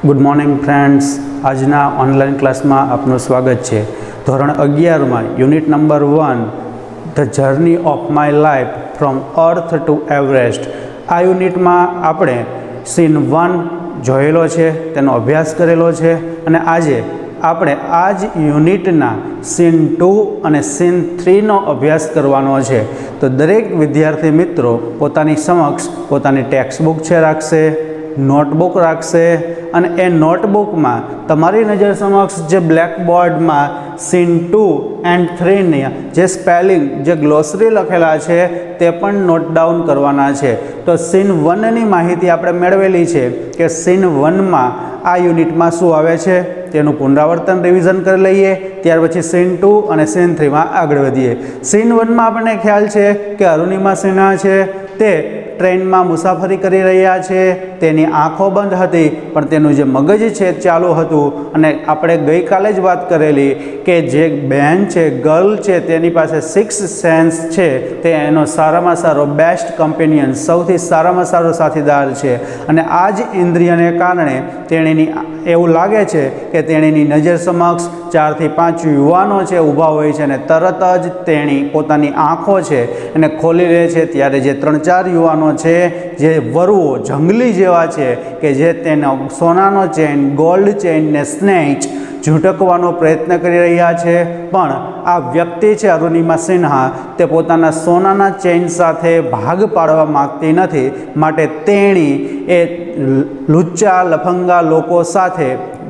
Good morning friends. आजना online class में आपનું स्वागत है। ધોરણ 11 में unit number 1 the journey of my life from earth to Everest. आ यूनिट में आपणे सीन 1 जोयेलो छे, तेनो अभ्यास करेलो छे अने आजे આપણે આ જ યુનિટના સીન 2 અને સીન 3 નો અભ્યાસ કરવાનો છે। તો દરેક વિદ્યાર્થી મિત્રો પોતાની સમક્ષ પોતાની ટેક્સ્ટબુક છે રાખશે, નોટબુક રાખશે અને એ નોટબુકમાં તમારી નજર સમક્ષ જે બ્લેકબોર્ડમાં સીન 2 એન્ડ 3 ની જે સ્પેલિંગ જે ગ્લોસરી લખેલા છે તે પણ નોટ ડાઉન કરવાના છે। તો સીન 1 ની માહિતી આપણે મેળવેલી છે કે સીન 1 માં આ યુનિટમાં શું આવે છે તેનું પુનરાવર્તન રિવિઝન કરી લઈએ, ત્યાર પછી સીન 2 અને સીન 3 માં આગળ વધીએ। સીન 1 માં આપણને ખ્યાલ છે કે અરુણિમા સિન્હા છે તે ટ્રેનમાં મુસાફરી કરી રહ્યા છે, તેની આંખો બંધ હતી પણ તેનું જે મગજ છે ચાલુ હતું। અને આપણે ગઈકાલે જ વાત કરેલી કે જે બહેન છે, ગર્લ છે, તેની પાસે 6 સેન્સ છે, તે એનો સારામાં સારો બેસ્ટ કમ્પેનિયન, સૌથી સારામાં સારો સાથીદાર છે। અને આ જ ઇન્દ્રિયને કારણે તેણીની એવું લાગે છે કે તેણીની નજર સમક્ષ 4 થી 5 યુવાનો છે ઊભા હોય છે અને તરત જ તેણી પોતાની આંખો છે એને ખોલી લે છે। ત્યારે જે 3-4 યુવાનો છે જે વરુઓ જંગલી જેવા છે કે જે તેનો સોનાનો ચેન, ગોલ્ડ ચેન ને સ્નેચ ઝૂંટકવાનો પ્રયત્ન કરી રહ્યા છે, પણ આ વ્યક્તિ છે અરુણિમા સિન્હા તે પોતાના સોનાના ચેન સાથે ભાગ પાડવા માગતી નથી, માટે તેણી એ લુચ્ચા લફંગા લોકો સાથે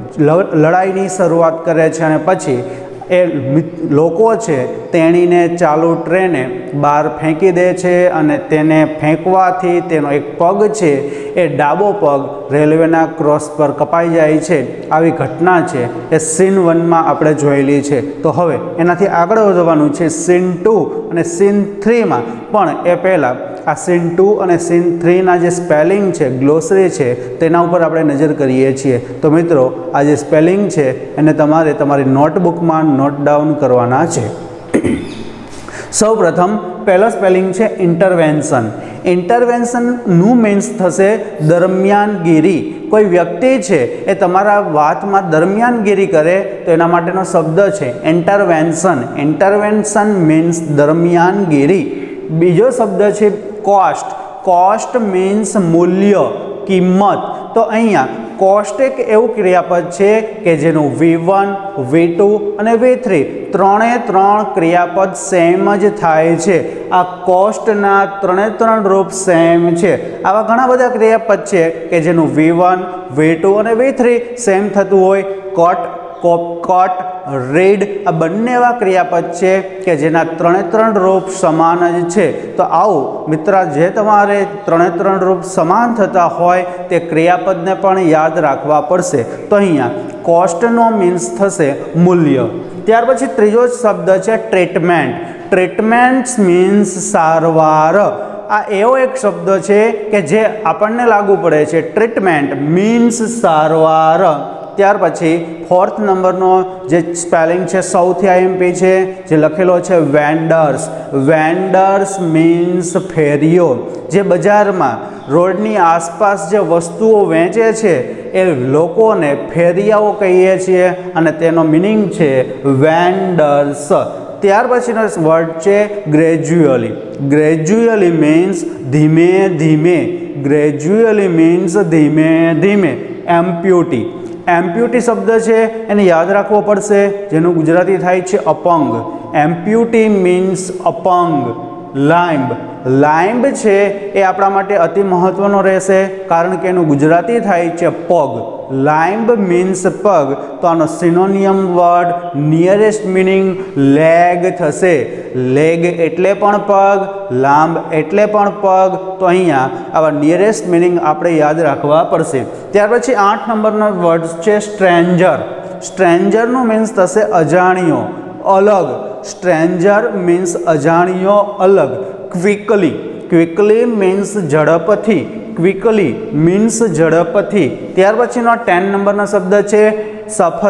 લડાઈની શરૂઆત કરે છે અને પછી એ લોકો છે તેણીને ચાલુ ટ્રેને બહાર ફેંકી દે છે અને તેને ફેંકવાથી તેનો એક પગ છે એ ડાબો પગ રેલવેના ક્રોસ પર કપાઈ જાય છે। આવી ઘટના છે એ સીન 1 માં આપણે જોયેલી છે। તો હવે એનાથી આગળ વધવાનું છે સીન 2 અને સીન 3 માં, પણ એ પહેલાં આ સીન 2 અને સીન 3 ના જે સ્પેલિંગ છે, ગ્લોસરી છે, તેના ઉપર આપણે નજર કરીએ છીએ। તો મિત્રો આ જે સ્પેલિંગ છે એને તમારે તમારી નોટબુકમાં નોટ ડાઉન કરવાના છે। સૌ પ્રથમ પહેલો સ્પેલિંગ છે ઇન્ટરવેન્શન। ઇન્ટરવેન્શનનું મીન્સ થશે દરમિયાનગીરી। કોઈ વ્યક્તિ છે એ તમારા વાતમાં દરમિયાનગીરી કરે તો એના માટેનો શબ્દ છે ઇન્ટરવેન્શન। Intervention means દરમિયાનગીરી। બીજો શબ્દ છે કોસ્ટ। કોસ્ટ મીન્સ મૂલ્ય, કિંમત। તો અહીંયા કોસ્ટ એક એવું ક્રિયાપદ છે કે જેનું V1, V2 અને V3 ત્રણે ક્રિયાપદ સેમ જ થાય છે। આ કોસ્ટના ત્રણે રૂપ સેમ છે। આવા ઘણા બધા ક્રિયાપદ છે કે જેનું V1, V2 અને V3 સેમ થતું હોય। કટ, રીડ આ બંને એવા ક્રિયાપદ છે કે જેના ત્રણે રૂપ સમાન જ છે। તો આવું મિત્ર, જે તમારે ત્રણે રૂપ સમાન થતા હોય તે ક્રિયાપદને પણ યાદ રાખવા પડશે। તો અહીંયા કોસ્ટનો મીન્સ થશે મૂલ્ય। ત્યાર પછી ત્રીજો શબ્દ છે ટ્રીટમેન્ટ। ટ્રીટમેન્ટ મીન્સ સારવાર। આ એવો એક શબ્દ છે કે જે આપણને લાગુ પડે છે। ટ્રીટમેન્ટ મીન્સ સારવાર। ત્યાર પછી ફોર્થ નંબરનો જે સ્પેલિંગ છે સૌથી આઈએમપી છે, જે લખેલો છે વેન્ડર્સ। Vendors means ફેરીઓ। જે બજારમાં રોડની આસપાસ જે વસ્તુઓ વેચે છે એ લોકોને ફેરિયાઓ કહીએ છીએ અને તેનો મિનિંગ છે વેન્ડર્સ। ત્યાર પછીનો વર્ડ છે ગ્રેજ્યુઅલી। ગ્રેજ્યુઅલી મીન્સ ધીમે ધીમે। ગ્રેજ્યુઅલી મીન્સ ધીમે ધીમે। એમ્પ્યુટી। એમ્પ્યુટી શબ્દ છે એને યાદ રાખવો પડશે, જેનું ગુજરાતી થાય છે અપંગ। એમ્પ્યુટી મીન્સ અપંગ। લાઇમ્બ। લાઇમ્બ છે એ આપણા માટે અતિ મહત્વનો રહેશે, કારણ કે એનું ગુજરાતી થાય છે પગ। લાઇમ્બ મીન્સ પગ। તો આનો synonym word nearest meaning leg થશે। લેગ એટલે પણ પગ, લાંબ એટલે પણ પગ। તો અહીંયા આવા નિયરેસ્ટ મિનિંગ આપણે યાદ રાખવા પડશે। ત્યાર પછી 8 નંબરનો વર્ડ છે સ્ટ્રેન્જર। સ્ટ્રેન્જરનું મીન્સ થશે અજાણ્યો, અલગ। સ્ટ્રેન્જર મીન્સ અજાણ્યો, અલગ। ક્વિકલી। ક્વિકલી મીન્સ ઝડપથી। ક્વિકલી મીન્સ ઝડપથી। ત્યાર પછીનો 10 નંબરનો શબ્દ છે સફરિંગ।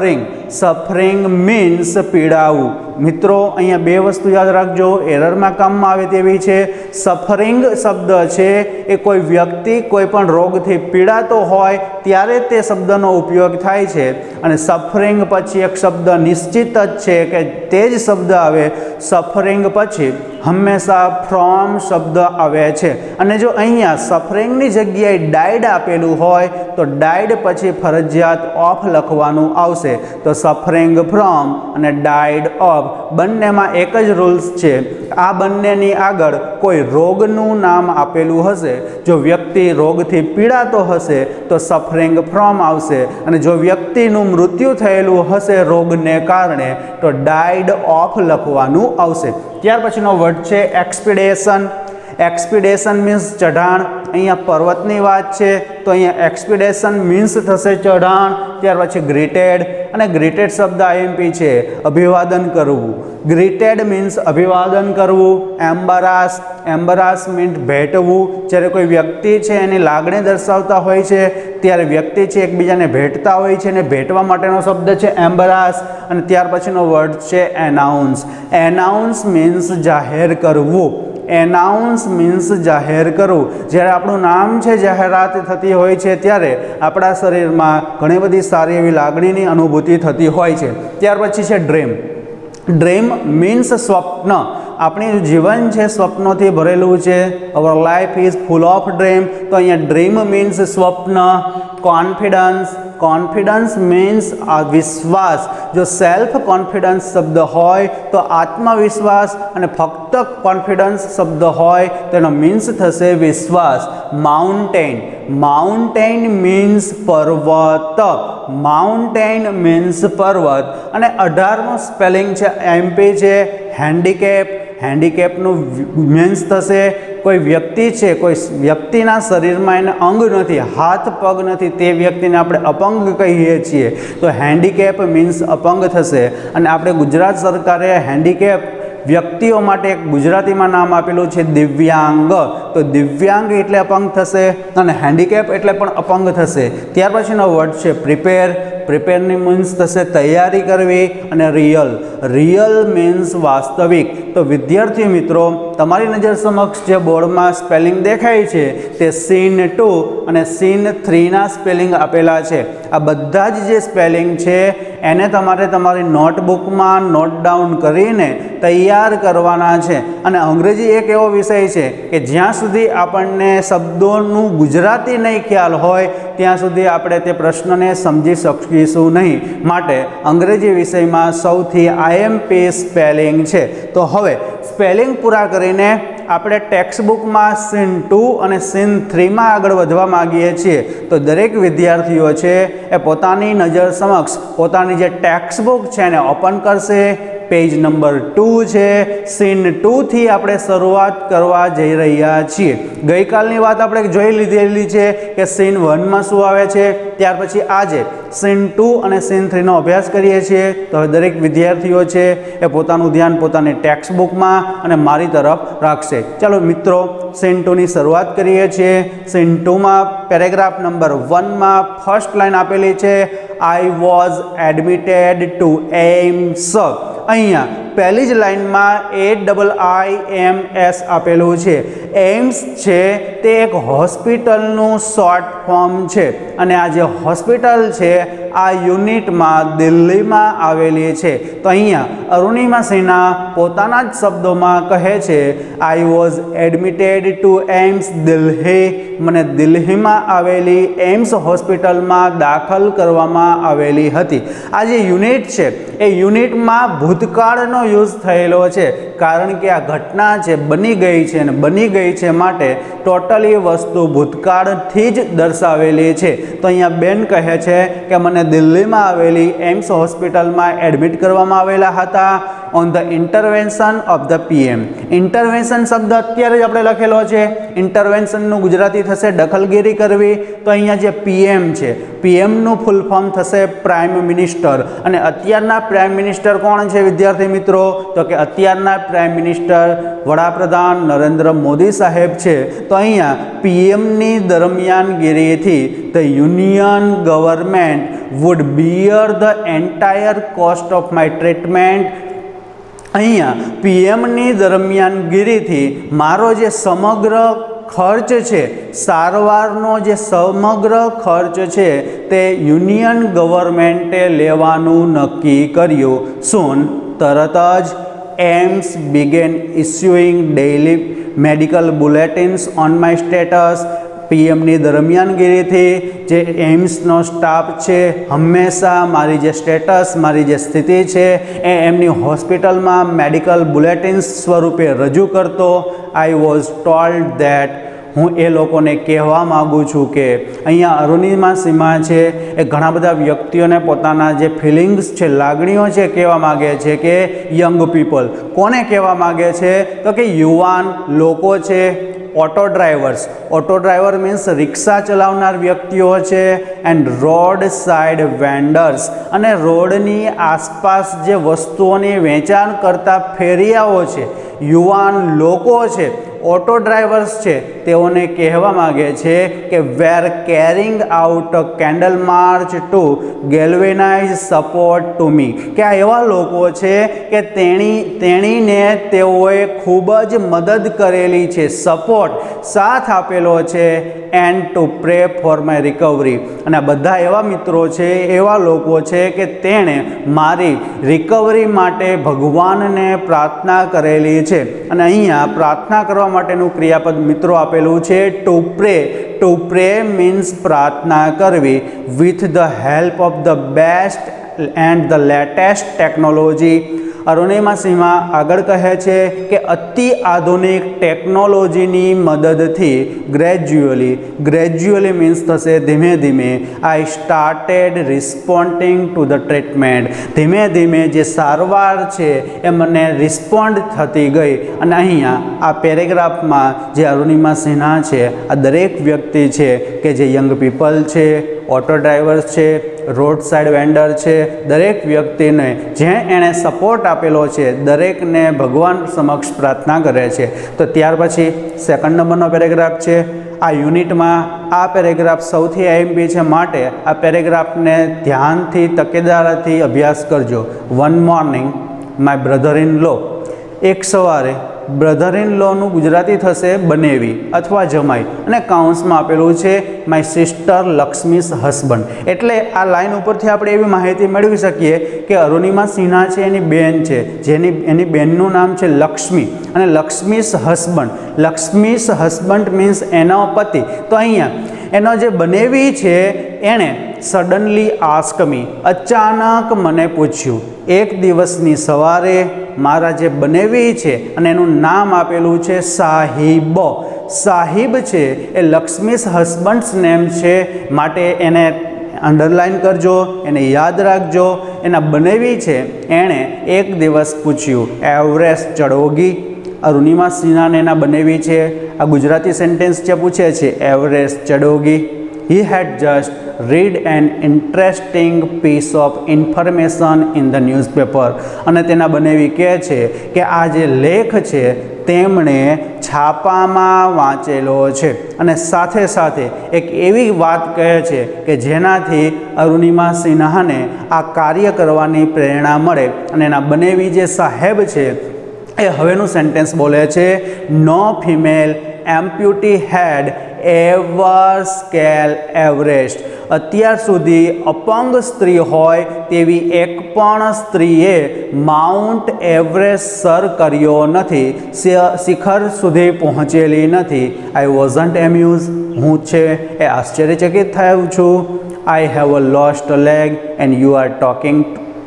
Suffering means પીડાવું. મિત્રો અહીંયા બે વસ્તુ યાદ રાખજો, એરરમાં કામમાં આવે તેવી છે. સફરિંગ શબ્દ છે એ કોઈ વ્યક્તિ કોઈ પણ રોગથી પીડાતો હોય ત્યારે તે શબ્દનો ઉપયોગ થાય છે. અને સફરિંગ પછી એક શબ્દ નિશ્ચિત જ છે કે તે જ શબ્દ આવે. સફરિંગ પછી હંમેશા ફ્રોમ શબ્દ આવે છે. અને જો અહીંયા સફરિંગની જગ્યાએ ડાઇડ આપેલું હોય તો ડાઇડ પછી ફરજિયાત ઓફ લખવાનું આવશે. તો સફરિંગ ફ્રોમ અને ડાઇડ ઓફ બંનેમાં એક જ રૂલ્સ છે. આ બંનેની આગળ કોઈ રોગનું નામ આપેલું હશે. જો વ્યક્તિ રોગથી પીડાતો હશે તો સફરિંગ ફ્રોમ આવશે, અને જો વ્યક્તિનું મૃત્યુ થયેલું હશે રોગને કારણે તો ડાઇડ ઓફ લખવાનું આવશે. ત્યાર પછીનો વર્ડ છે એક્સપીડેશન. એક્સપીડેશન મીન્સ ચઢાણ. અહીંયા પર્વતની વાત છે તો અહીંયા એક્સપીડેશન મીન્સ થશે ચઢાણ. ત્યાર પછી ગ્રીટેડ, અને ગ્રીટેડ શબ્દ આઈએમપી છે, અભિવાદન કરવું. ગ્રીટેડ મીન્સ અભિવાદન કરવું. એમ્બારાસ, એમ્બારાસ મીન્સ ભેટવું. જ્યારે કોઈ વ્યક્તિ છે એની લાગણી દર્શાવતા હોય છે ત્યારે વ્યક્તિ છે એકબીજાને ભેટતા હોય છે, અને ભેટવા માટેનો શબ્દ છે એમ્બારાસ. અને ત્યાર પછીનો વર્ડ છે એનાઉન્સ. એનાઉન્સ મીન્સ જાહેર કરવું. એનાઉન્સ મીન્સ જાહેર કરવું. જ્યારે આપણું નામ છે જાહેરાત થતી હોય છે ત્યારે આપણા શરીરમાં ઘણી બધી સારી એવી લાગણીની અનુભૂતિ થતી હોય છે. ત્યાર પછી છે ડ્રીમ. ડ્રીમ મીન્સ સ્વપ્ન. આપણું જીવન છે સ્વપ્નોથી ભરેલું છે. Our life is full of dream. તો અહીંયા ડ્રીમ મીન્સ સ્વપ્ન. કોન્ફિડન્સ. કોન્ફિડન્સ મીન્સ વિશ્વાસ. જો સેલ્ફ કોન્ફિડન્સ શબ્દ હોય તો આત્મવિશ્વાસ, અને ફક્ત કોન્ફિડન્સ શબ્દ હોય તો એનો મીન્સ થશે વિશ્વાસ. માઉન્ટેન. માઉન્ટેન મીન્સ પર્વત. માઉન્ટેન મીન્સ પર્વત. અને 18મું સ્પેલિંગ છે એમપી છે હેન્ડીકેપ. હેન્ડીકેપનું મીન્સ થશે કોઈ વ્યક્તિ છે, કોઈ વ્યક્તિના શરીરમાં એને અંગ નથી, હાથ પગ નથી, તે વ્યક્તિને આપણે અપંગ કહીએ છીએ. તો હેન્ડીકેપ મીન્સ અપંગ થશે. અને આપણે ગુજરાત સરકારે હેન્ડીકેપ વ્યક્તિઓ માટે એક ગુજરાતીમાં નામ આપેલું છે દિવ્યાંગ. તો દિવ્યાંગ એટલે અપંગ થશે, અને હેન્ડીકેપ એટલે પણ અપંગ થશે. ત્યાર પછીનો વર્ડ છે પ્રિપેર. પ્રિપેરની મીન્સ થશે તૈયારી કરવી. અને રિયલ. રિયલ મીન્સ વાસ્તવિક. તો વિદ્યાર્થી મિત્રો, તમારી નજર સમક્ષ જે બોર્ડમાં સ્પેલિંગ દેખાય છે તે સીન 2 અને સીન 3ના સ્પેલિંગ આપેલા છે. આ બધા જ જે સ્પેલિંગ છે એને તમારે તમારી નોટબુકમાં નોટ ડાઉન કરીને તૈયાર કરવાના છે. અને અંગ્રેજી એક એવો વિષય છે કે જ્યાં સુધી આપણને શબ્દોનું ગુજરાતી નહીં ખ્યાલ હોય ત્યાં સુધી આપણે તે પ્રશ્નને સમજી શકીશું નહીં. માટે અંગ્રેજી વિષયમાં સૌથી આઈએમપી સ્પેલિંગ છે. તો હવે સ્પેલિંગ પૂરા કરીને આપણે ટેક્સ્ટબુકમાં સીન 2 અને સીન 3માં આગળ વધવા માગીએ છીએ. તો દરેક વિદ્યાર્થીઓ છે એ પોતાની નજર સમક્ષ પોતાની જે ટેક્સ્ટબુક છે એને ઓપન કરશે. પેજ નંબર 2 છે. સીન 2 થી આપણે શરૂઆત કરવા જઈ રહ્યા છીએ. ગઈકાલની વાત આપણે જોઈ લીધેલી છે કે સીન 1માં શું આવે છે. ત્યાર પછી આજે સીન 2 અને સીન 3નો અભ્યાસ કરીએ છીએ. તો હવે દરેક વિદ્યાર્થીઓ છે એ પોતાનું ધ્યાન પોતાની ટેક્સ્ટબુકમાં અને મારી તરફ રાખશે. ચાલો મિત્રો, સીન 2ની શરૂઆત કરીએ છીએ. સીન 2માં પેરેગ્રાફ નંબર 1માં ફર્સ્ટ લાઈન આપેલી છે, I was admitted to AIIMS. અહીંયા પહેલી જ લાઈનમાં AIIMS આપેલું છે. એમ્સ છે તે એક હોસ્પિટલનું શોર્ટ ફોર્મ છે, અને આ જે હોસ્પિટલ છે આ યુનિટમાં દિલ્હીમાં આવેલી છે. તો અહીંયા અરુણિમા સિન્હા પોતાના જ શબ્દોમાં કહે છે, I was admitted to AIIMS Delhi. મને દિલ્હીમાં આવેલી એમ્સ હોસ્પિટલમાં દાખલ કરવામાં આવેલી હતી. આ જે યુનિટ છે એ યુનિટમાં ભૂતકાળનો યુઝ થયેલો છે, કારણ કે આ ઘટના છે બની ગઈ છે, અને બની ગઈ છે માટે ટોટલી વસ્તુ ભૂતકાળથી જ દર્શાવેલી છે. તો અહીંયા બેન કહે છે કે મને દિલ્હીમાં આવેલી એમ્સ હોસ્પિટલમાં એડમિટ કરવામાં આવેલા હતા. On the intervention of the PM. Intervention શબ્દ અત્યારે જ આપણે લખેલો છે. ઇન્ટરવેન્શનનું ગુજરાતી થશે દખલગીરી કરવી. તો અહીંયા જે પીએમ છે, પીએમનું ફૂલ ફોર્મ થશે પ્રાઇમ મિનિસ્ટર. અને અત્યારના પ્રાઇમ મિનિસ્ટર કોણ છે વિદ્યાર્થી મિત્રો? તો કે અત્યારના પ્રાઇમ મિનિસ્ટર વડાપ્રધાન નરેન્દ્ર મોદી સાહેબ છે. તો અહીંયા પીએમની દરમિયાનગીરીથી the union government would bear the entire cost of my treatment. અહીંયા પીએમની દરમિયાનગીરીથી મારો જે સમગ્ર ખર્ચ છે, સારવારનો જે સમગ્ર ખર્ચ છે તે યુનિયન ગવર્મેન્ટે લેવાનું નક્કી કર્યું. સૂન તરત જ AIIMS began issuing daily medical bulletins on my status. પીએમની દરમિયાનગીરીથી જે એમ્સનો સ્ટાફ છે હંમેશા મારી જે સ્ટેટસ, મારી જે સ્થિતિ છે એ એમની હોસ્પિટલમાં મેડિકલ બુલેટિન્સ સ્વરૂપે રજૂ કરતો. આઈ વોઝ ટોલ્ડ ધેટ, હું એ લોકોને કહેવા માગું છું કે અહીંયા અરુણિમા સિન્હા છે એ ઘણા બધા વ્યક્તિઓને પોતાના જે ફિલિંગ્સ છે, લાગણીઓ છે કહેવા માગે છે કે યંગ પીપલ. કોને કહેવા માગે છે? તો કે યુવાન લોકો છે. Auto drivers, auto driver means રિક્ષા ચલાવનાર વ્યક્તિઓ છે. એન્ડ રોડ સાઇડ વેન્ડર્સ, અને રોડની આસપાસ જે વસ્તુઓની વેચાણ કરતા ફેરિયાઓ છે, યુવાન લોકો છે, ઓટો ડ્રાઈવર્સ છે, તેઓને કહેવા માગે છે કે were carrying out a candle march to galvanise support to me. કે આ એવા લોકો છે કે તેણીને તેઓએ ખૂબ જ મદદ કરેલી છે, સપોર્ટ, સાથ આપેલો છે. And to pray for my recovery. અને આ બધા એવા મિત્રો છે, એવા લોકો છે કે તેણે મારી રિકવરી માટે ભગવાનને પ્રાર્થના કરેલી છે. અને અહીંયા પ્રાર્થના કરવા માટેનું ક્રિયાપદ મિત્રો આપેલું છે to pray. To pray means પ્રાર્થના કરવી. With the help of the best and the latest technology. Arunima Sinha આગળ કહે છે કે અતિ આધુનિક ટેકનોલોજીની મદદથી ગ્રેજ્યુઅલી મીન્સ થશે ધીમે ધીમે, I started responding to the treatment. ધીમે ધીમે જે સારવાર છે એ મને રિસ્પોન્ડ થતી ગઈ. અને અહીંયા આ પેરેગ્રાફમાં જે અરુણિમા સિન્હા છે, આ દરેક વ્યક્તિ છે કે જે યંગ પીપલ છે, ઓટો ડ્રાઈવર્સ છે, રોડ સાઇડ વેન્ડર છે, દરેક વ્યક્તિને જે એણે સપોર્ટ આપેલો છે દરેકને ભગવાન સમક્ષ પ્રાર્થના કરે છે. તો ત્યાર પછી સેકન્ડ નંબરનો પેરેગ્રાફ છે. આ યુનિટમાં આ પેરેગ્રાફ સૌથી આઈએમપી છે, માટે આ પેરેગ્રાફને ધ્યાનથી, તકેદારીથી અભ્યાસ કરજો. One morning my brother in law. એક સવારે બ્રધર ઇન લોનું ગુજરાતી થશે બનેવી અથવા જમાઈ. અને કાઉન્સમાં આપેલું છે માય સિસ્ટર લક્ષ્મીસ હસબન્ડ. એટલે આ લાઈન ઉપરથી આપણે એવી માહિતી મેળવી શકીએ કે અરુણિમા સિન્હા છે એની બેન છે, એની બેનનું નામ છે લક્ષ્મી. અને Lakshmi's husband, Lakshmi's husband means એનો પતિ. તો અહીંયા એનો જે બનેવી છે એણે સડનલી આસ્ક મી, અચાનક મને પૂછ્યું. એક દિવસની સવારે મારા જે બનેવી છે અને એનું નામ આપેલું છે સાહિબ. સાહિબ છે એ લક્ષ્મીસ હસબન્ડ્સ નેમ છે, માટે એને અંડરલાઇન કરજો, એને યાદ રાખજો. એના બનેવી છે એણે એક દિવસ પૂછ્યું એવરેસ્ટ ચડોગી. અરુણિમા સિન્હાને એના બનેવી છે આ ગુજરાતી સેન્ટેન્સ જે પૂછે છે એવરેસ્ટ ચડોગી. He had just read an interesting piece of information in the newspaper. અને તેના બનેવી કહે છે કે આ જે લેખ છે તેમણે છાપામાં વાંચેલો છે. અને સાથે સાથે એક એવી વાત કહે છે કે જેનાથી અરુણિમા સિન્હાને આ કાર્ય કરવાની પ્રેરણા મળે. અને એના બનેવી જે સાહેબ છે એ હવેનું સેન્ટેન્સ બોલે છે, no female amputee had ever scale Everest. અત્યાર સુધી અપંગ સ્ત્રી હોય તેવી એક પણ સ્ત્રીએ માઉન્ટ એવરેસ્ટ સર કર્યો નથી, શિખર સુધી પહોંચેલી નથી. I wasn't amuse. હું છે એ આશ્ચર્યચકિત થયું છું. I have a lost a leg and you are talking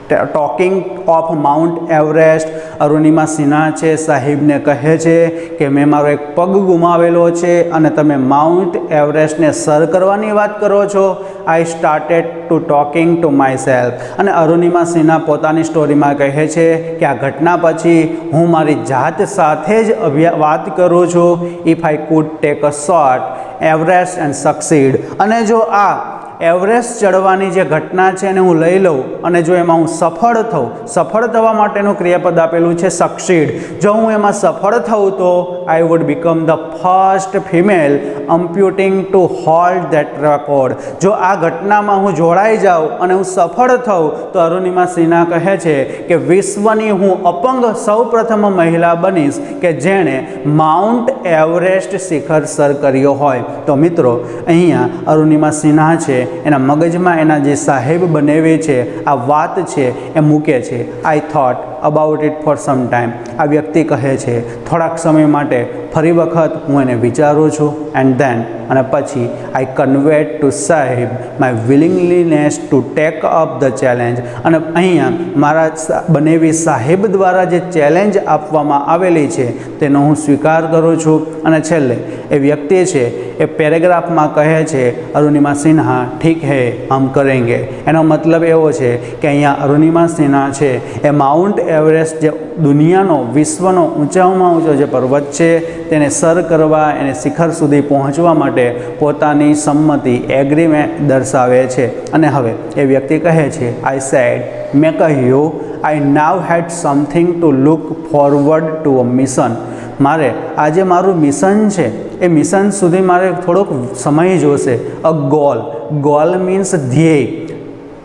talking of mount Everest, Arunima Sinha છે સાહેબને કહે છે કે મેં મારો એક પગ ગુમાવેલો છે અને તમે માઉન્ટ એવરેસ્ટને સર કરવાની વાત કરો છો. I started to talking to myself. અને અરુણિમા સિન્હા પોતાની સ્ટોરીમાં કહે છે કે આ ઘટના પછી હું મારી જાત સાથે જ વાત કરું છું. If I could take a shot Everest and succeed. અને જો આ એવરેસ્ટ ચડવાની જે ઘટના છે એને હું લઈ લઉં અને જો એમાં હું સફળ થઉં, સફળ થવા માટેનું ક્રિયાપદ આપેલું છે સક્સીડ. જો હું એમાં સફળ થઉં તો I would become the first female amputee to hold that record. જો આ ઘટનામાં હું જોડાઈ જાઉં અને હું સફળ થઉં તો અરુણિમા સિન્હા કહે છે કે વિશ્વની હું અપંગ સૌપ્રથમ મહિલા બનીશ કે જેણે માઉન્ટ એવરેસ્ટ શિખર સર કર્યો હોય. તો મિત્રો અહીંયા અરુણિમા સિન્હા છે એના મગજમાં એના જે સાહેબ બનેવી છે આ વાત છે એ મૂકે છે. I thought about it for some time. આ વ્યક્તિ કહે છે થોડાક સમય માટે ફરી વખત હું એને વિચારું છું. એન્ડ ધેન અને પછી આઈ કન્વેટ ટુ સાહેબ my willingness to take up the challenge. અને અહીંયા મારા બનેવી સાહેબ દ્વારા જે ચેલેન્જ આપવામાં આવેલી છે તેનો હું સ્વીકાર કરું છું. અને છેલ્લે એ વ્યક્તિ છે એ પેરેગ્રાફમાં કહે છે અરુણિમા સિન્હા ઠીક હે હમ કરેંગે. એનો મતલબ એવો છે કે અહીંયા અરુણિમા સિન્હા છે એ માઉન્ટ એવરેસ્ટ જે દુનિયાનો વિશ્વનો ઊંચામાં ઊંચો જે પર્વત છે તેને સર કરવા, એને શિખર સુધી પહોંચવા માટે પોતાની સંમતિ એગ્રીમેન્ટ દર્શાવે છે. અને હવે એ વ્યક્તિ કહે છે આઈ સેડ, મેં કહ્યું I now had something to look forward to a mission. મારે આજે મારું મિશન છે એ મિશન સુધી મારે થોડોક સમય જોશે. અ ગોલ, ગોલ મીન્સ ધ્યેય,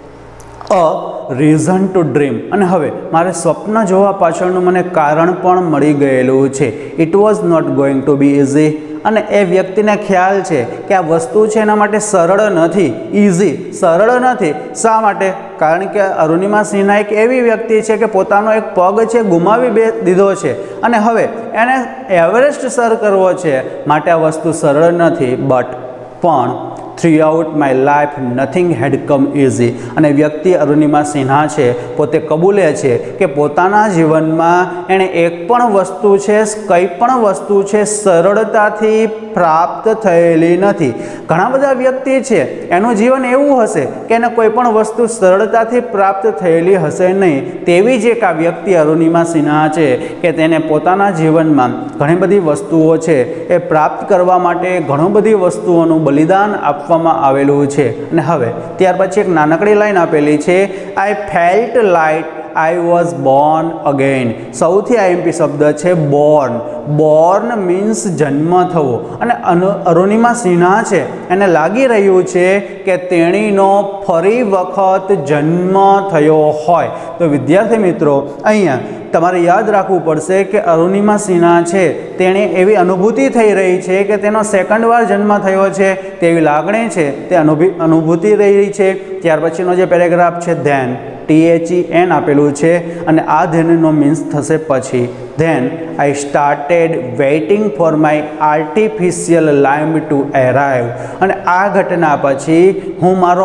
અ રીઝન ટુ ડ્રીમ. અને હવે મારે સ્વપ્ન જોવા પાછળનું મને કારણ પણ મળી ગયેલું છે. It was not going to be easy. અને એ વ્યક્તિને ખ્યાલ છે કે આ વસ્તુ છે એના માટે સરળ નથી, ઇઝી, સરળ નથી. શા માટે? કારણ કે અરુણિમા સિન્હા એક એવી વ્યક્તિ છે કે પોતાનો એક પગ છે ગુમાવી દીધો છે અને હવે એને એવરેસ્ટ સર કરવો છે, માટે આ વસ્તુ સરળ નથી. બટ પણ throughout my life nothing had come easy. અને વ્યક્તિ અરુણિમા સિન્હા છે પોતે કબૂલે છે કે પોતાના જીવનમાં એણે એક પણ વસ્તુ છે, કંઈ પણ વસ્તુ છે સરળતાથી પ્રાપ્ત થયેલી નથી. ઘણા બધા વ્યક્તિ છે એનું જીવન એવું હશે કે એને કોઈ પણ વસ્તુ સરળતાથી પ્રાપ્ત થયેલી હશે નહીં. તેવી જ એક આ વ્યક્તિ અરુણિમા સિન્હા છે કે તેને પોતાના જીવનમાં ઘણી બધી વસ્તુઓ છે એ પ્રાપ્ત કરવા માટે ઘણી બધી વસ્તુઓનું બલિદાન આપવામાં આવેલું છે. અને હવે ત્યાર પછી એક નાનકડી લાઈન આપેલી છે, I felt like I was born again. સૌથી આઈએમપી શબ્દ છે બોર્ન. બોર્ન મીન્સ જન્મ થવો. અને અરુણિમા સિન્હા છે એને લાગી રહ્યું છે કે તેણીનો ફરી વખત જન્મ થયો હોય. તો વિદ્યાર્થી મિત્રો અહીંયા તમારે યાદ રાખવું પડશે કે અરુણિમા સિન્હા છે તેણે એવી અનુભૂતિ થઈ રહી છે કે તેનો સેકન્ડ વાર જન્મ થયો છે તેવી લાગણી છે, તે અનુભૂતિ રહી છે. ત્યાર પછીનો જે પેરેગ્રાફ છે ધેન, THEN આપેલું છે અને આ ધેનનો મીન્સ થશે પછી. Then I started waiting for my artificial limb to arrive. અને આ ઘટના પછી હું મારો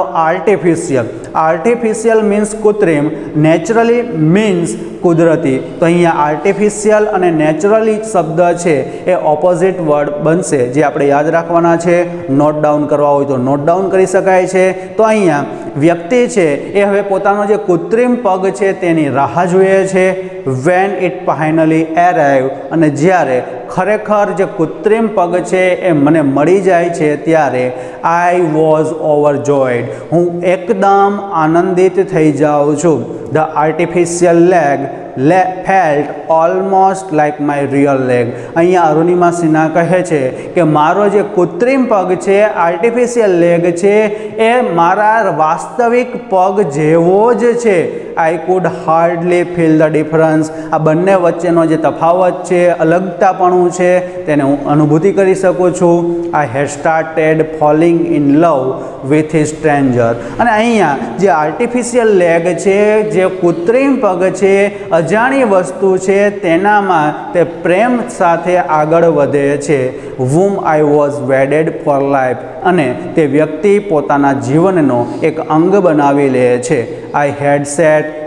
આર્ટિફિશિયલ મીન્સ કૃત્રિમ, નેચરલી મીન્સ કુદરતી. તો અહીંયા આર્ટિફિશિયલ અને નેચરલી શબ્દ છે એ ઓપોઝિટ વર્ડ બનશે, જે આપણે યાદ રાખવાના છે. નોટ ડાઉન કરવા હોય તો નોટ ડાઉન કરી શકાય છે. તો અહીંયા વ્યક્તિ છે એ હવે પોતાનો જે કૃત્રિમ પગ છે તેની રાહ જોઈએ છે. When it finally arrive. અને જ્યારે ખરેખર જે કૃત્રિમ પગ છે એ મને મળી જાય છે ત્યારે આઈ વોઝ ઓવરજોયડ. હું એકદમ આનંદિત થઈ જાઉં છું. The artificial leg felt almost like my real leg. અહીંયા અરુણિમા સિન્હા કહે છે કે મારો જે કૃત્રિમ પગ છે, આર્ટિફિશિયલ લેગ છે, એ મારા વાસ્તવિક પગ જેવો જ છે. I could hardly feel the difference. આ બંને વચ્ચેનો જે તફાવત છે, અલગતાપણું છે, તેને હું અનુભૂતિ કરી શકું છું. I had started falling in love with a stranger. અને અહીંયા જે આર્ટિફિશિયલ લેગ છે, જે કૃત્રિમ પગ છે, અજાણી વસ્તુ છે, તેનામાં તે પ્રેમ સાથે આગળ વધે છે. whom I was wedded for life. અને તે વ્યક્તિ પોતાના જીવનનો એક અંગ બનાવી લે છે. I had set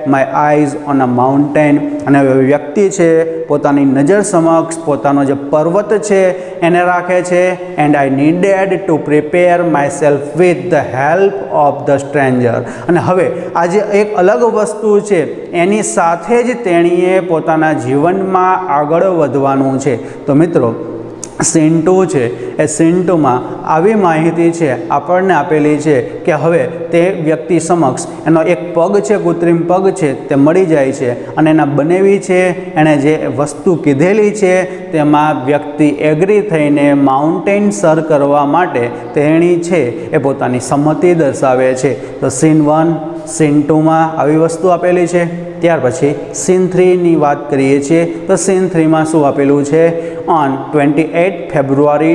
my eyes on a mountain, અને વ્યક્તિ છે પોતાની નજર સમક્ષ પોતાનો જે પર્વત છે એને રાખે છે. And I needed to prepare myself with the help of the stranger. અને હવે આ જે એક અલગ વસ્તુ છે એની સાથે જ તેણીએ પોતાના જીવનમાં આગળ વધવાનું છે. તો મિત્રો સીન 2 છે એ સીન 2માં આવી માહિતી છે આપણને આપેલી છે કે હવે તે વ્યક્તિ સમક્ષ એનો એક પગ છે, કૃત્રિમ પગ છે તે મળી જાય છે, અને એના બનેવી છે એણે જે વસ્તુ કીધેલી છે તેમાં વ્યક્તિ એગ્રી થઈને માઉન્ટેન સર કરવા માટે તેણી છે એ પોતાની સંમતિ દર્શાવે છે. તો સીન 1 સીન 2માં આવી વસ્તુ આપેલી છે. ત્યાર પછી સીન 3ની વાત કરીએ છીએ તો સીન 3માં શું આપેલું છે? On 28 February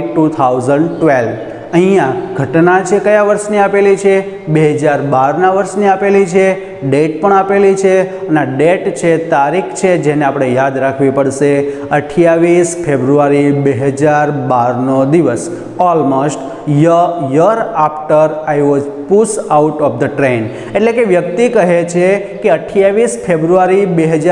2012. અહીંયા ઘટના છે કયા વર્ષની આપેલી છે? 2012ના વર્ષની આપેલી છે. ડેટ પણ આપેલી છે, અને ડેટ છે, તારીખ છે જેને આપણે યાદ રાખવી પડશે. 28 ફેબ્રુઆરી 2012નો દિવસ. Almost year after I was push out of the train. એટલે કે વ્યક્તિ કહે છે કે 28 ફેબ્રુઆરી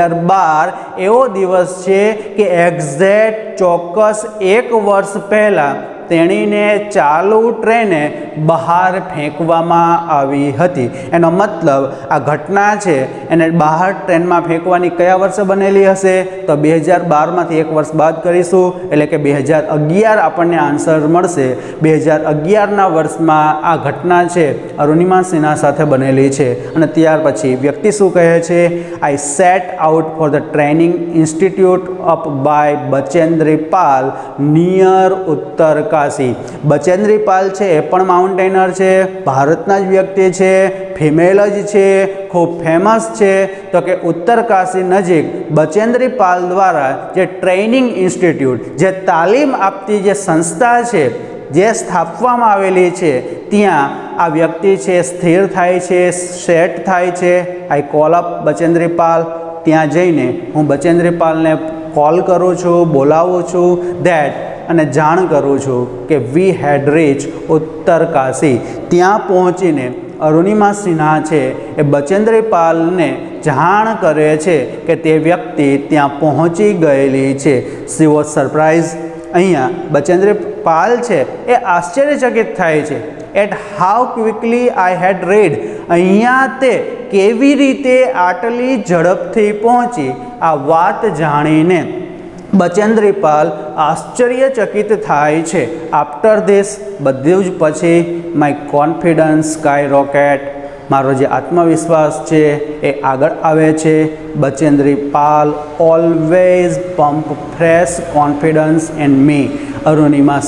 2012 એવો દિવસ છે કે એક્ઝેક્ટ ચોક્કસ 1 વર્ષ પહેલાં તેણીને ચાલુ ટ્રેને બહાર ફેંકવામાં આવી હતી. એનો મતલબ આ ઘટના છે એને બહાર ટ્રેનમાં ફેંકવાની કયા વર્ષે બનેલી હશે? તો 2012માંથી 1 વર્ષ બાદ કરીશું એટલે કે 2011 આપણને આન્સર મળશે. 2011ના વર્ષમાં આ ઘટના છે અરુણિમા સિન્હા સાથે બનેલી છે. અને ત્યાર પછી વ્યક્તિ શું કહે છે? I set out for the training institute up by Bachendri Pal near Uttarkashi. Bachendri Pal છે એ પણ માઉન્ટેનર છે, ભારતના જ વ્યક્તિ છે, ફિમેલ જ છે, ખૂબ ફેમસ છે. તો કે ઉત્તરકાશી નજીક બચેન્દ્રી પાલ દ્વારા જે ટ્રેનિંગ ઇન્સ્ટિટ્યૂટ, જે તાલીમ આપતી જે સંસ્થા છે જે સ્થાપવામાં આવેલી છે ત્યાં આ વ્યક્તિ છે સ્થિર થાય છે, સેટ થાય છે. I call up Bachendri Pal. ત્યાં જઈને હું બચેન્દ્રી પાલને કોલ કરું છું, બોલાવું છું ધેટ, અને જાણ કરું છું કે વી હેડ રીચ ઉત્તરકાશી. ત્યાં પહોંચીને અરુણિમા સિન્હા છે એ બચેન્દ્રી પાલને જાણ કરે છે કે તે વ્યક્તિ ત્યાં પહોંચી ગયેલી છે. She was surprise. અહીંયા બચેન્દ્રી પાલ છે એ આશ્ચર્યચકિત થાય છે at how quickly I had read. અહીંયા તે કેવી રીતે આટલી ઝડપથી પહોંચી આ વાત જાણીને બચેન્દ્રી પાલ આશ્ચર્યચકિત થાય છે. આફ્ટર ધીસ, બધું જ પછી, માય કોન્ફિડન્સ સ્કાય રોકેટ, મારો જે આત્મવિશ્વાસ છે એ આગળ આવે છે. Bachendri Pal always pump fresh confidence in me. Arunima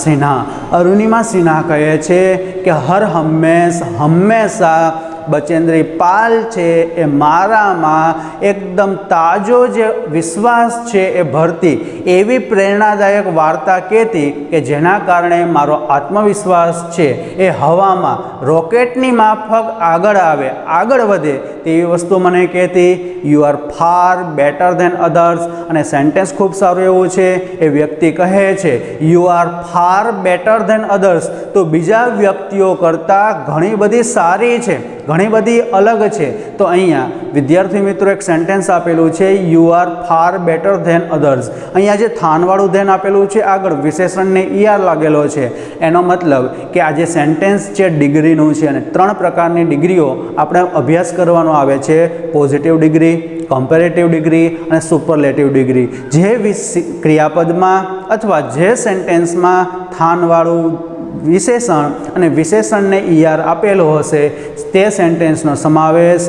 Sinha કહે છે કે હંમેશા બચેન્દ્રી પાલ છે એ મારામાં એકદમ તાજો જે વિશ્વાસ છે એ ભરતી એવી પ્રેરણાદાયક વાર્તા કહેતી કે જેના કારણે મારો આત્મવિશ્વાસ છે એ હવામાં રોકેટની માફક આગળ વધે તેવી વસ્તુ મને કહેતી. You are far better than others. અને સેન્ટેન્સ ખૂબ સારું એવું છે. એ વ્યક્તિ કહે છે you are far better than others, તો બીજા વ્યક્તિઓ કરતાં ઘણી બધી સારી છે, ઘણી બધી અલગ છે. તો અહીંયા વિદ્યાર્થી મિત્રો એક સેન્ટેન્સ આપેલું છે you are far better than others. અહીંયા જે થાનવાળું ધેન આપેલું છે આગળ વિશેષણને ઈઆર લાગેલો છે. એનો મતલબ કે આ જે સેન્ટેન્સ છે ડિગ્રીનું છે, અને 3 પ્રકારની ડિગ્રીઓ આપણે અભ્યાસ કરવાનો આવે છે: પોઝિટિવ ડિગ્રી, કમ્પેરેટિવ ડિગ્રી અને સુપરલેટિવ ડિગ્રી. જે ક્રિયાપદમાં અથવા જે સેન્ટેન્સમાં થાનવાળું વિશેષણ અને વિશેષણને ઈઆર આપેલો હશે તે સેન્ટેન્સનો સમાવેશ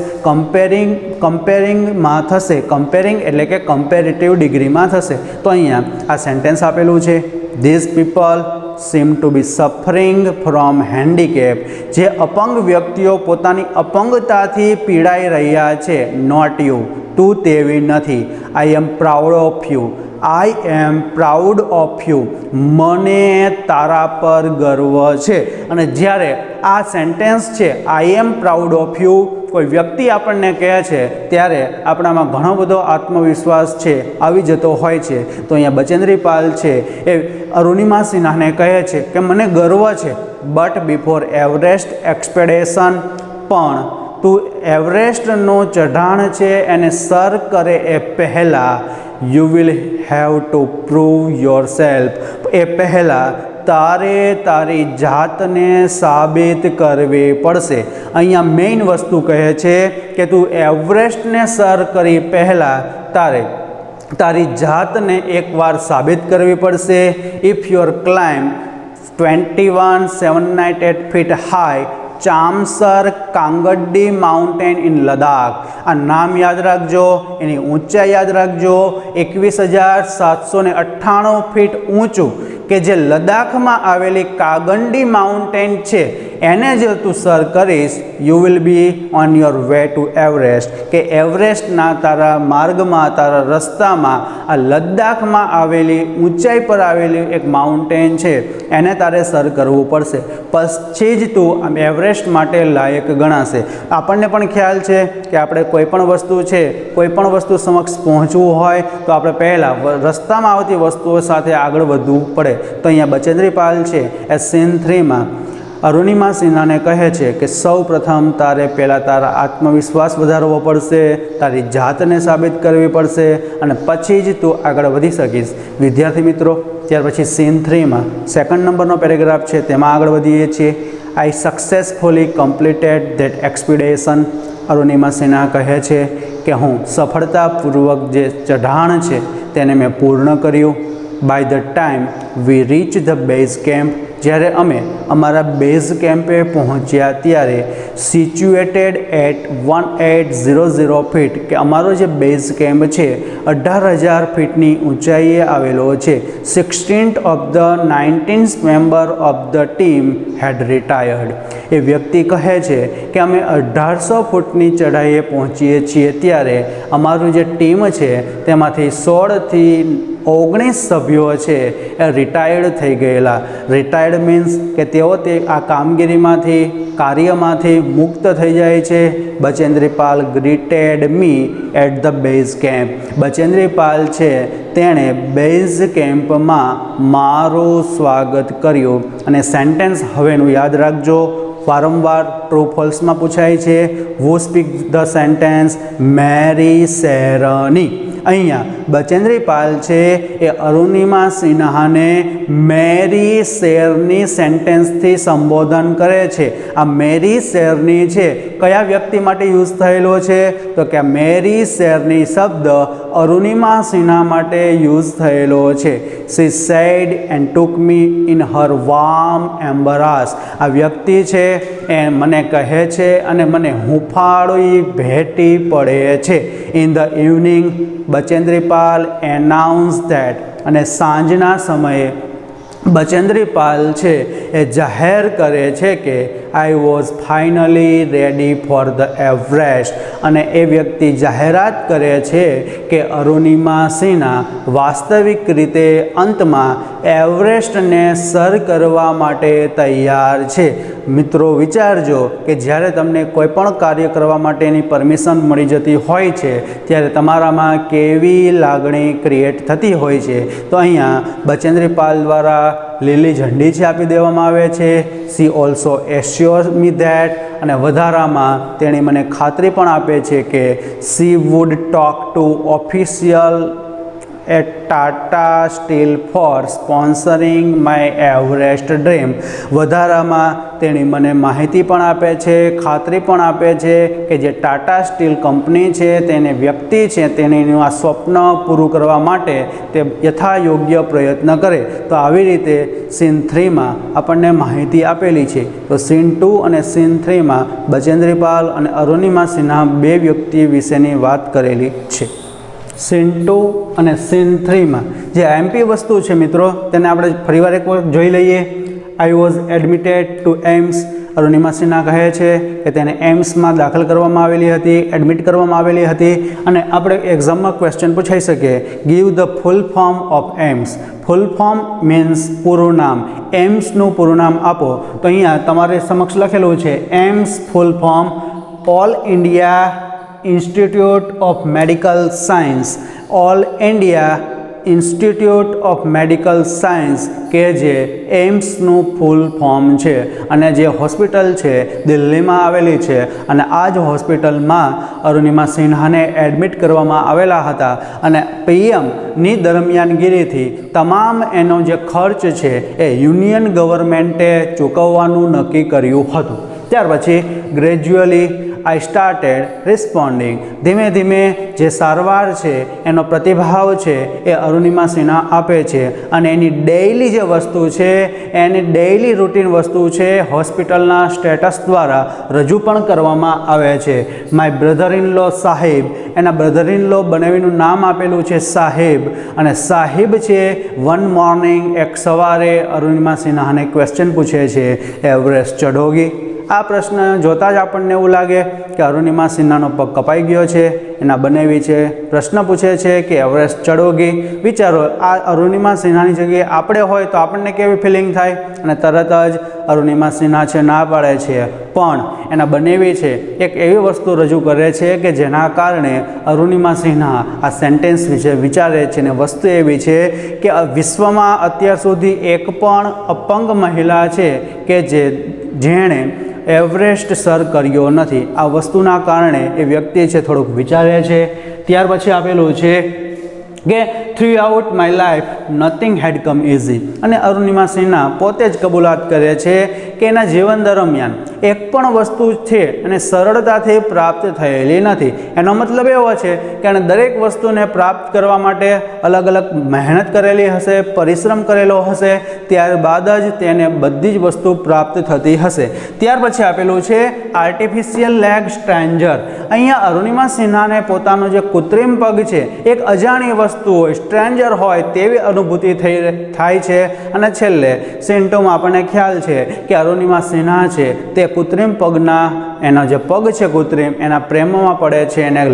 કમ્પેરિંગમાં થશે. કમ્પેરિંગ એટલે કે કમ્પેરેટિવ ડિગ્રીમાં થશે. તો અહીંયા આ સેન્ટેન્સ આપેલું છે these people seem to be suffering from handicap. જે અપંગ વ્યક્તિઓ પોતાની અપંગતાથી પીડાઈ રહ્યા છે. નોટ યુ, તું તેવી નથી. I am proud of you. I am proud of you. મને તારા પર ગર્વ છે. અને જ્યારે આ સેન્ટેન્સ છે I am proud of you કોઈ વ્યક્તિ આપણને કહે છે ત્યારે આપણામાં ઘણો બધો આત્મવિશ્વાસ છે આવી જતો હોય છે. તો અહીંયા બચેન્દ્રી પાલ છે એ અરુણિમા સિન્હાને કહે છે કે મને ગર્વ છે, બટ બિફોર એવરેસ્ટ એક્સપેડિશન, પણ તું એવરેસ્ટનો ચઢાણ છે એને સર કરે એ પહેલાં you will have to prove yourself, એ પહેલાં તારે તારી જાતને સાબિત કરવી પડશે. અહીંયા મેઇન વસ્તુ કહે છે કે તું એવરેસ્ટને સર કરી પહેલાં તારી જાતને એકવાર સાબિત કરવી પડશે. If your climb 21,798 feet high Chamser Kangri mountain in Ladakh. આ નામ યાદ રાખજો, એની ઊંચાઈ યાદ રાખજો. 21,798 ફીટ ઊંચું કે જે લદ્દાખમાં આવેલી કાગંડી માઉન્ટેન છે એને જો તું સર કરીશ, you will be on your way to Everest, કે એવરેસ્ટના તારા માર્ગમાં, તારા રસ્તામાં આ લદ્દાખમાં આવેલી ઊંચાઈ પર આવેલી એક માઉન્ટેન છે એને તારે સર કરવું પડશે. પછી જ તું એવરેસ્ટ માટે લાયક ગણાશે. આપણને પણ ખ્યાલ છે કે આપણે કોઈ પણ વસ્તુ છે, કોઈ પણ વસ્તુ સમક્ષ પહોંચવું હોય તો આપણે પહેલાં રસ્તામાં આવતી વસ્તુઓ સાથે આગળ વધવું પડે. તો અહીંયા બચેન્દ્રી પાલ છે એ સીન 3માં અરુણિમા સિન્હાને કહે છે કે સૌ પ્રથમ તારે પહેલાં તારા આત્મવિશ્વાસ વધારવો પડશે, તારી જાતને સાબિત કરવી પડશે અને પછી જ તું આગળ વધી શકીશ. વિદ્યાર્થી મિત્રો, ત્યાર પછી સીન 3માં સેકન્ડ નંબરનો પેરેગ્રાફ છે તેમાં આગળ વધીએ છીએ. I successfully completed that expedition. Arunima Sinha કહે છે કે હું સફળતાપૂર્વક જે ચઢાણ છે તેને મેં પૂર્ણ કર્યું. By the time we reach the base camp, જ્યારે અમે અમારા બેઝ કેમ્પે પહોંચ્યા ત્યારે સિચ્યુએટેડ એટ 1800 ફીટ, કે અમારો જે બેઝ કેમ્પ છે 18,000 ફીટની ઊંચાઈએ આવેલો છે. 16th of the 19th member of the team head retired. એ વ્યક્તિ કહે છે કે અમે 1800 ફૂટની ચઢાઈએ પહોંચીએ છીએ ત્યારે અમારું જે ટીમ છે તેમાંથી 16થી 19 સભ્યો છે એ રિટાયર્ડ થઈ ગયેલા. રિટાયર્ડ મીન્સ કે તેઓ આ કામગીરીમાંથી, કાર્યમાંથી મુક્ત થઈ જાય છે. Bachendri Pal greeted me at the base camp. Bachendri Pal છે તેણે બેઝ કેમ્પમાં મારું સ્વાગત કર્યું. અને સેન્ટેન્સ હવેનું યાદ રાખજો, વારંવાર ટ્રુ ફોલ્સમાં પૂછાય છે. Who speak the sentence? મેરી શેરની. અહીંયા બચેન્દ્રી પાલ છે એ અરુણિમા સિન્હાને મેરી શેરની સેન્ટેન્સથી સંબોધન કરે છે. આ મેરી શેરની છે કયા વ્યક્તિ માટે યુઝ થયેલો છે? તો કે મેરી શેરની શબ્દ અરુણિમા સિન્હા માટે યુઝ થયેલો છે. She said and took me in her warm embrace. આ વ્યક્તિ છે એ મને કહે છે અને મને હુંફાળી ભેટી પડે છે. In the evening Bachendri Pal announce that. અને સાંજના સમયે બચેન્દ્રી પાલ છે એ જાહેર કરે છે કે I was finally ready for the Everest. અને એ વ્યક્તિ જાહેરાત કરે છે કે અરુણિમા સિન્હા વાસ્તવિક રીતે અંતમાં એવરેસ્ટને સર કરવા માટે તૈયાર છે. મિત્રો વિચારજો કે જ્યારે તમને કોઈ પણ કાર્ય કરવા માટેની પરમિશન મળી જતી હોય છે ત્યારે તમારામાં કેવી લાગણી ક્રિએટ થતી હોય છે. તો અહીંયા બચેન્દ્રી પાલ દ્વારા લીલી ઝંડી છે આપી દેવામાં આવે છે. She also assure me that. અને વધારામાં તેણે મને ખાતરી પણ આપે છે કે she would talk to official at Tata steel for sponsoring my Everest dream. વધારામાં તેણી મને માહિતી પણ આપે છે, ખાતરી પણ આપે છે કે જે ટાટા સ્ટીલ કંપની છે, તેને વ્યક્તિ છે તેણીનું આ સ્વપ્ન પૂરું કરવા માટે તે યથાયોગ્ય પ્રયત્ન કરે. તો આવી રીતે સીન 3માં આપણને માહિતી આપેલી છે. તો સીન 2 અને સીન 3માં બચેન્દ્રી પાલ અને અરુણિમા સિન્હા બે વ્યક્તિ વિશેની વાત કરેલી છે. સીન 2 અને સીન 3માં જે એમપી વસ્તુ છે મિત્રો તેને આપણે ફરીવાર એક વખત જોઈ લઈએ. I was admitted to AIIMS. Arunima Sinha કહે છે કે તેને એમ્સમાં દાખલ કરવામાં આવેલી હતી, એડમિટ કરવામાં આવેલી હતી. અને આપણે એક્ઝામમાં ક્વેશ્ચન પૂછાઈ શકે, give the full form of AIIMS. Full form means પૂરું નામ. એમ્સનું પૂરું નામ આપો. તો અહીંયા તમારે સમક્ષ લખેલું છે AIIMS full form all India institute of medical science. All India institute of medical science કે જે એમ્સનું ફૂલ ફોર્મ છે અને જે હોસ્પિટલ છે દિલ્હીમાં આવેલી છે અને આ જ હોસ્પિટલમાં અરુણિમા સિન્હાને એડમિટ કરવામાં આવેલા હતા અને પીએમની દરમિયાનગીરીથી તમામ એનો જે ખર્ચ છે એ યુનિયન ગવર્મેન્ટે ચૂકવવાનું નક્કી કર્યું હતું. ત્યાર પછી ગ્રેજ્યુઅલી આઈ સ્ટાર્ટેડ રિસ્પોન્ડિંગ, ધીમે ધીમે જે સારવાર છે એનો પ્રતિભાવ છે એ અરુણિમા સિન્હા આપે છે અને એની ડેઇલી જે વસ્તુ છે એની ડેઇલી રૂટીન વસ્તુ છે હોસ્પિટલના સ્ટેટસ દ્વારા રજૂ પણ કરવામાં આવે છે. માય બ્રધર ઇન લો સાહેબ, એના બ્રધર ઇન લો બનાવીનું નામ આપેલું છે સાહેબ અને સાહેબ છે વન મોર્નિંગ એક સવારે અરુણિમા સિન્હાને ક્વેશ્ચન પૂછે છે એવરેસ્ટ ચઢોગી. આ પ્રશ્ન જોતાં જ આપણને એવું લાગે કે અરુણિમા સિન્હાનો પગ કપાઈ ગયો છે. એના બનેવી છે પ્રશ્ન પૂછે છે કે એવરેસ્ટ ચઢોગી. વિચારો આ અરુણિમા સિન્હાની જગ્યાએ આપણે હોય તો આપણને કેવી ફિલિંગ થાય અને તરત જ અરુણિમા સિન્હા છે ના પાડે છે. પણ એના બનેવી છે એક એવી વસ્તુ રજૂ કરે છે કે જેના કારણે અરુણિમા સિન્હા આ સેન્ટેન્સ વિશે વિચારે છે અને વસ્તુ એવી છે કે વિશ્વમાં અત્યાર સુધી એક પણ અપંગ મહિલા છે કે જેણે એવરેસ્ટ સર કર્યો નથી. આ વસ્તુના કારણે એ વ્યક્તિ છે થોડુંક વિચારે છે. ત્યાર પછી આપેલું છે કે throughout my life nothing had come easy, અને અરુણિમા સિન્હા પોતે જ કબૂલાત કરે છે કે એના જીવન દરમિયાન એક પણ વસ્તુ છે અને સરળતાથી પ્રાપ્ત થયેલી નથી. એનો મતલબ એવો છે કે એણે દરેક વસ્તુને પ્રાપ્ત કરવા માટે અલગ અલગ મહેનત કરેલી હશે, પરિશ્રમ કરેલો હશે, ત્યારબાદ જ તેને બધી જ વસ્તુ પ્રાપ્ત થતી હશે. ત્યાર પછી આપેલું છે આર્ટિફિશિયલ લેગ સ્ટ્રેન્જર. અહીંયા અરુણિમા સિન્હાને પોતાનો જે કૃત્રિમ પગ છે એક અજાણી વસ્તુ હોય, સ્ટ્રેન્જર હોય તેવી અનુભૂતિ થાય છે. અને છેલ્લે સિમ્ટમ આપણને ખ્યાલ છે કે અરુણિમા સિન્હા છે તે કૃત્રિમ પગના એનો જે પગ છે કૃત્રિમ એના પ્રેમમાં પડે છે, એને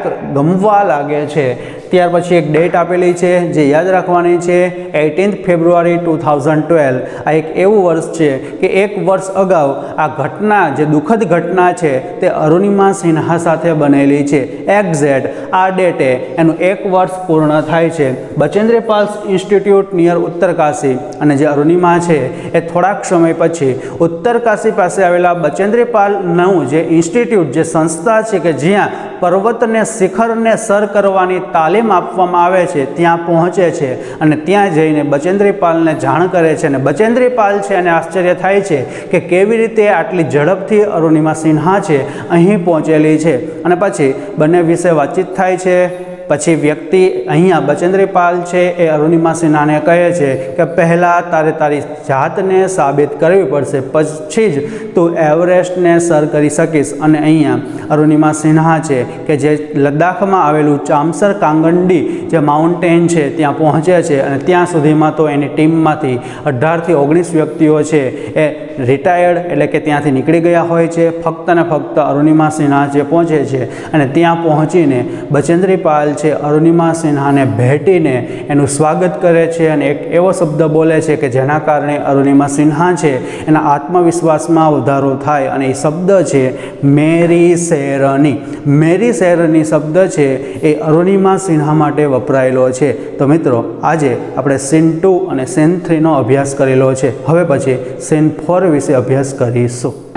ગમવા લાગે છે. ત્યાર પછી એક ડેટ આપેલી છે જે યાદ રાખવાની છે 18 ફેબ્રુઆરી 2012. આ એક એવું વર્ષ છે કે એક વર્ષ અગાઉ આ ઘટના જે દુઃખદ ઘટના છે તે અરુણિમા સિન્હા સાથે બનેલી છે. એક્ઝેક્ટ આ ડેટે એનું એક વર્ષ પૂર્ણ થાય છે. બચેન્દ્રી પાલ ઇન્સ્ટિટ્યૂટ નિયર ઉત્તરકાશી, અને જે અરુણિમા છે એ થોડાક સમય પછી ઉત્તરકાશી પાસે આવેલા બચેન્દ્રી પાલનું જે ઇન્સ્ટિટ્યૂટ જે સંસ્થા છે કે જ્યાં પર્વતને શિખરને સર કરવાની તાલીમ આપવામાં આવે છે ત્યાં પહોંચે છે અને ત્યાં જઈને બચેન્દ્રી પાલને જાણ કરે છે. અને બચેન્દ્રી પાલ છે અને આશ્ચર્ય થાય છે કે કેવી રીતે આટલી ઝડપથી અરુણિમા સિન્હા છે અહીં પહોંચેલી છે. અને પછી બંને વિશે વાતચીત થાય છે. પછી વ્યક્તિ અહીંયા બચેન્દ્રી પાલ છે એ અરુણિમા સિન્હાને કહે છે કે પહેલાં તારે તારી જાતને સાબિત કરવી પડશે, પછી જ તું એવરેસ્ટને સર કરી શકીશ. અને અહીંયા અરુણિમા સિન્હા છે કે જે લદ્દાખમાં આવેલું ચામસર કાંગંડી જે માઉન્ટેન છે ત્યાં પહોંચે છે અને ત્યાં સુધીમાં તો એની ટીમમાંથી 18 થી 19 વ્યક્તિઓ છે એ રિટાયર્ડ એટલે કે ત્યાંથી નીકળી ગયા હોય છે. ફક્ત ને ફક્ત અરુણિમા સિન્હા જે પહોંચે છે અને ત્યાં પહોંચીને બચેન્દ્રી પાલ છે અરુણિમા સિન્હાને ભેટીને એનું સ્વાગત કરે છે અને એક એવો શબ્દ બોલે છે કે જેના કારણે અરુણિમા સિન્હા છે એના આત્મવિશ્વાસમાં વધારો થાય અને એ શબ્દ છે મેરી શેરની. મેરી શેરની શબ્દ છે એ અરુણિમા સિન્હા માટે વપરાયેલો છે. તો મિત્રો આજે આપણે સીન 2 અને સીન 3નો અભ્યાસ કરેલો છે. હવે પછી સીન 4 વિશે અભ્યાસ કરીશું.